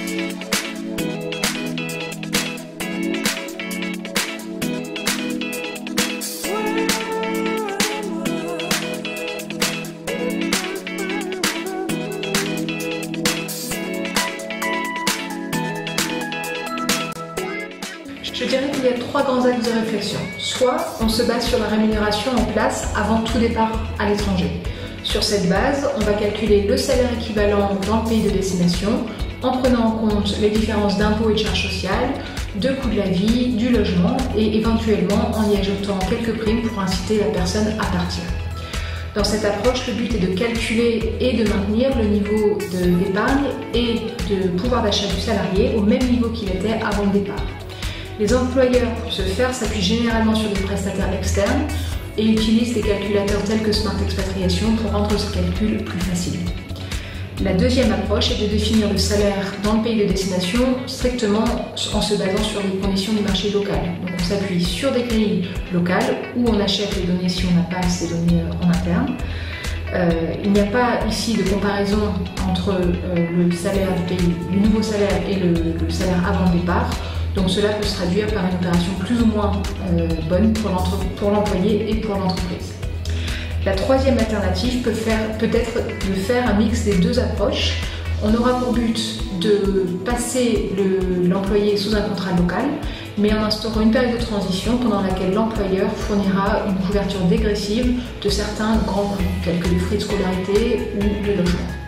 Je dirais qu'il y a trois grands axes de réflexion. Soit on se base sur la rémunération en place avant tout départ à l'étranger. Sur cette base, on va calculer le salaire équivalent dans le pays de destination en prenant en compte les différences d'impôts et de charges sociales, de coût de la vie, du logement et éventuellement en y ajoutant quelques primes pour inciter la personne à partir. Dans cette approche, le but est de calculer et de maintenir le niveau d'épargne et de pouvoir d'achat du salarié au même niveau qu'il était avant le départ. Les employeurs, pour ce faire, s'appuient généralement sur des prestataires externes et utilisent des calculateurs tels que Smart Expatriation pour rendre ce calcul plus facile. La deuxième approche est de définir le salaire dans le pays de destination strictement en se basant sur les conditions du marché local. Donc on s'appuie sur des grilles locales où on achète les données si on n'a pas ces données en interne. Il n'y a pas ici de comparaison entre le salaire du pays, le nouveau salaire et le salaire avant le départ. Donc cela peut se traduire par une opération plus ou moins bonne pour l'employé et pour l'entreprise. La troisième alternative peut être de faire un mix des deux approches. On aura pour but de passer l'employé sous un contrat local, mais en instaurant une période de transition pendant laquelle l'employeur fournira une couverture dégressive de certains grands coûts, tels que les frais de scolarité ou le logement.